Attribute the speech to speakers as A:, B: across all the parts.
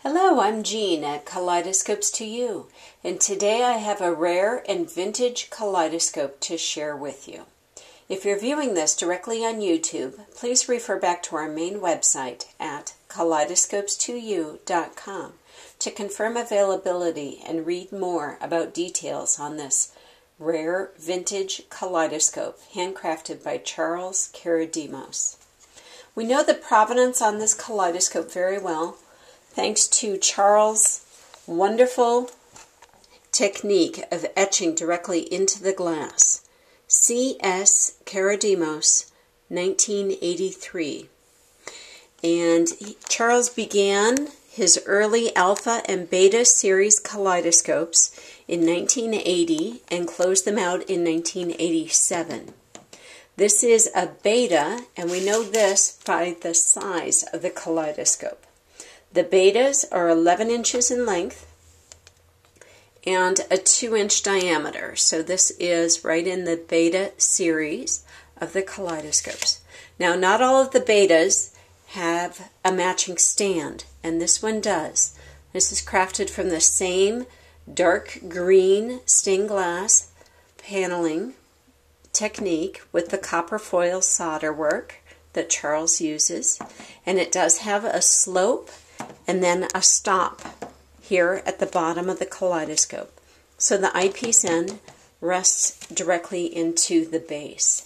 A: Hello, I'm Jean at Kaleidoscopes to You, and today I have a rare and vintage kaleidoscope to share with you. If you're viewing this directly on YouTube, please refer back to our main website at kaleidoscopes2u.com to confirm availability and read more about details on this rare vintage kaleidoscope handcrafted by Charles Karadimos. We know the provenance on this kaleidoscope very well, thanks to Charles' wonderful technique of etching directly into the glass. CS Karadimos, 1983. And Charles began his early Alpha and Beta series kaleidoscopes in 1980 and closed them out in 1987. This is a Beta, and we know this by the size of the kaleidoscope. The Betas are 11 inches in length and a 2-inch diameter. So this is right in the Beta series of the kaleidoscopes. Now, not all of the Betas have a matching stand, and this one does. This is crafted from the same dark green stained glass paneling technique with the copper foil solder work that Charles uses, and it does have a slope and then a stop here at the bottom of the kaleidoscope. So the eyepiece end rests directly into the base.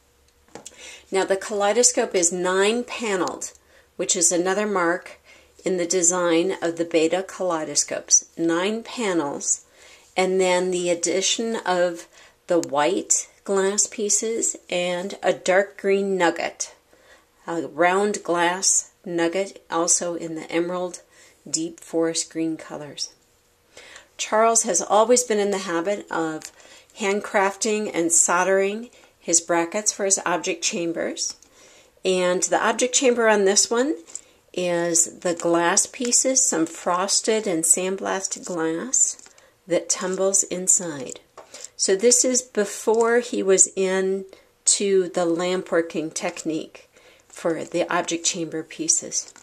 A: Now the kaleidoscope is 9-paneled, which is another mark in the design of the Beta kaleidoscopes. 9 panels, and then the addition of the white glass pieces and a dark green nugget, a round glass nugget, also in the emerald deep forest green colors. Charles has always been in the habit of handcrafting and soldering his brackets for his object chambers. And the object chamber on this one is the glass pieces, some frosted and sandblasted glass that tumbles inside. So this is before he was into the lamp working technique for the object chamber pieces.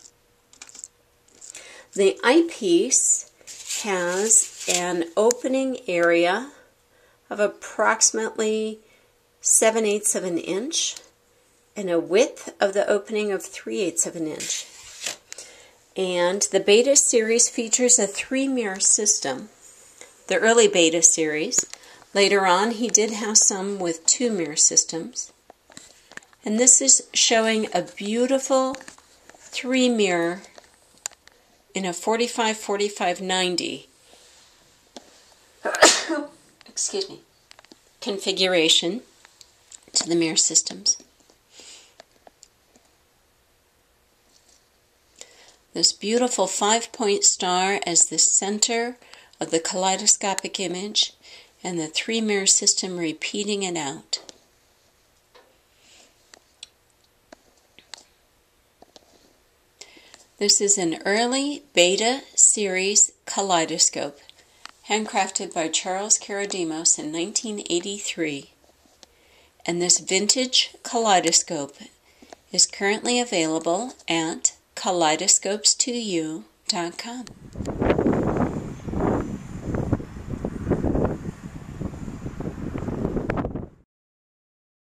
A: The eyepiece has an opening area of approximately 7/8 of an inch and a width of the opening of 3/8 of an inch. And the Beta series features a 3-mirror system, the early Beta series. Later on, he did have some with 2-mirror systems. And this is showing a beautiful 3-mirror in a 45-45-90 excuse me, configuration to the mirror systems. This beautiful 5-point star as the center of the kaleidoscopic image, and the 3-mirror system repeating it out. This is an early Beta series kaleidoscope, handcrafted by Charles Karadimos in 1983. And this vintage kaleidoscope is currently available at kaleidoscopes2u.com.